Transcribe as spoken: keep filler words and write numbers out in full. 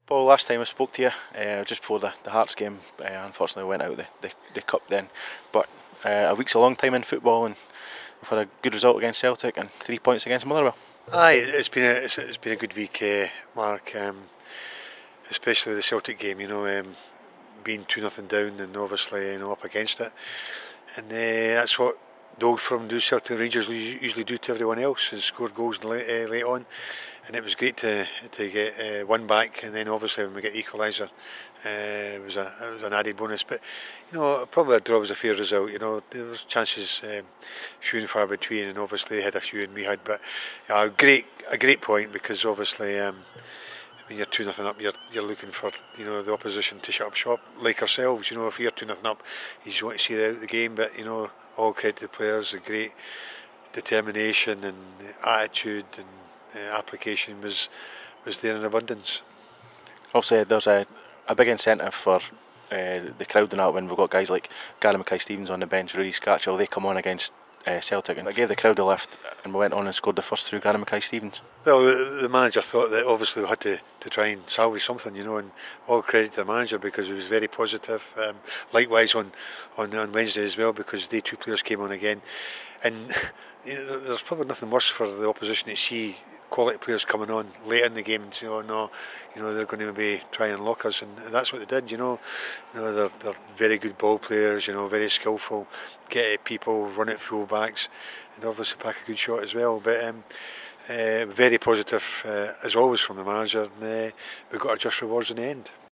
Paul, last time I spoke to you, uh, just before the, the Hearts game, uh, unfortunately went out the, the, the cup then, but uh, a week's a long time in football, and we've had a good result against Celtic and three points against Motherwell. Aye, it's been a it's, it's been a good week, uh, Mark. Um, especially the Celtic game, you know, um, being two nothing down and obviously you know up against it, and uh, that's what the old firm do. Celtic Rangers usually do to everyone else, and score goals late, uh, late on. And it was great to to get uh, one back, and then obviously when we get the equaliser, uh, it was a it was an added bonus. But you know, probably a draw was a fair result. You know, there was chances um, few and far between, and obviously they had a few and we had. But yeah, a great a great point, because obviously um, when you're two nothing up, you're you're looking for you know the opposition to shut up shop, like ourselves. You know, if you're two nothing up, you just want to see the, out the game. But you know, all credit to the players, the great determination and attitude and Uh, application was was there in abundance. Obviously there's a, a big incentive for uh, the crowd and that when we've got guys like Gary Mackay-Stevens on the bench, Rudy Scatchell, they come on against uh, Celtic, and it gave the crowd a lift, and we went on and scored the first through Gary Mackay-Stevens. Well, the, the manager thought that obviously we had to, to try and salvage something, you know, and all credit to the manager, because he was very positive. Um, likewise on, on on Wednesday as well, because the two players came on again, and you know, there's probably nothing worse for the opposition to see quality players coming on late in the game and say, oh no, you know, they're going to maybe try and lock us, and, and that's what they did. You know, you know, they're they're very good ball players, you know, very skillful, get at people, run at full backs, and obviously pack a good shot as well. But um, uh, very positive uh, as always from the manager, and uh, we got our just rewards in the end.